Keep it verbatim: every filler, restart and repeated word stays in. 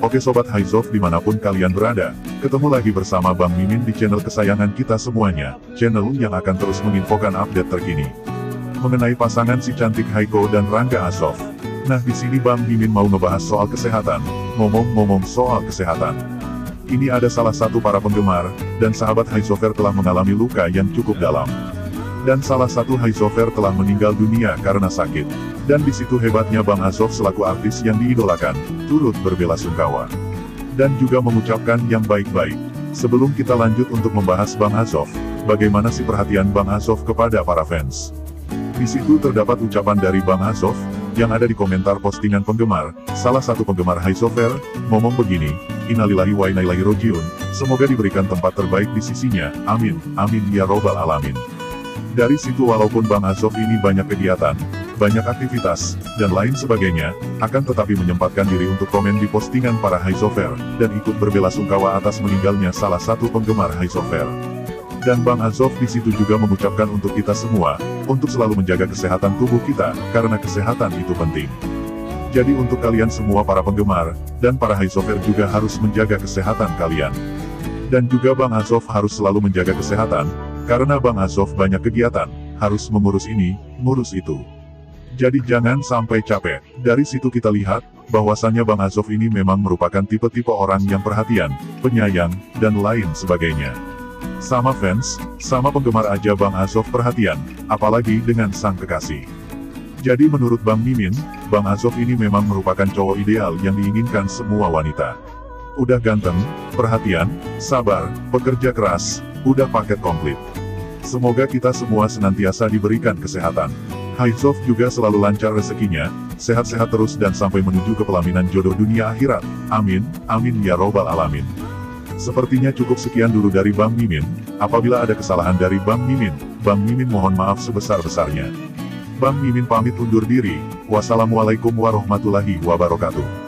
Oke Sobat Haizov dimanapun kalian berada, ketemu lagi bersama Bang Mimin di channel kesayangan kita semuanya, channel yang akan terus menginfokan update terkini mengenai pasangan si cantik Haiko dan Rangga Azov. Nah di sini Bang Mimin mau ngebahas soal kesehatan, ngomong-ngomong soal kesehatan. Ini ada salah satu para penggemar, dan sahabat Haizover telah mengalami luka yang cukup dalam. Dan salah satu Haizover telah meninggal dunia karena sakit. Dan disitu hebatnya Bang Azov selaku artis yang diidolakan, turut berbela-sungkawa. Dan juga mengucapkan yang baik-baik. Sebelum kita lanjut untuk membahas Bang Azov, bagaimana sih perhatian Bang Azov kepada para fans? Di situ terdapat ucapan dari Bang Azov, yang ada di komentar postingan penggemar. Salah satu penggemar Haizover, ngomong begini, Innalillahi wa inna ilaihi rojiun, semoga diberikan tempat terbaik di sisinya, amin, amin ya robbal alamin. Dari situ walaupun Bang Azov ini banyak kegiatan, banyak aktivitas, dan lain sebagainya, akan tetapi menyempatkan diri untuk komen di postingan para Haizover, dan ikut berbela-sungkawa atas meninggalnya salah satu penggemar Haizover. Dan Bang Azov di situ juga mengucapkan untuk kita semua, untuk selalu menjaga kesehatan tubuh kita, karena kesehatan itu penting. Jadi untuk kalian semua para penggemar, dan para Haizover juga harus menjaga kesehatan kalian. Dan juga Bang Azov harus selalu menjaga kesehatan, karena Bang Azov banyak kegiatan, harus mengurus ini, ngurus itu. Jadi jangan sampai capek. Dari situ kita lihat, bahwasannya Bang Azov ini memang merupakan tipe-tipe orang yang perhatian, penyayang, dan lain sebagainya. Sama fans, sama penggemar aja Bang Azov perhatian, apalagi dengan sang kekasih. Jadi menurut Bang Mimin, Bang Azov ini memang merupakan cowok ideal yang diinginkan semua wanita. Udah ganteng, perhatian, sabar, pekerja keras, udah paket komplit. Semoga kita semua senantiasa diberikan kesehatan. Haizov juga selalu lancar rezekinya, sehat-sehat terus dan sampai menuju ke pelaminan jodoh dunia akhirat. Amin, amin ya robbal alamin. Sepertinya cukup sekian dulu dari Bang Mimin. Apabila ada kesalahan dari Bang Mimin, Bang Mimin mohon maaf sebesar-besarnya. Bang Mimin pamit undur diri. Wassalamualaikum warahmatullahi wabarakatuh.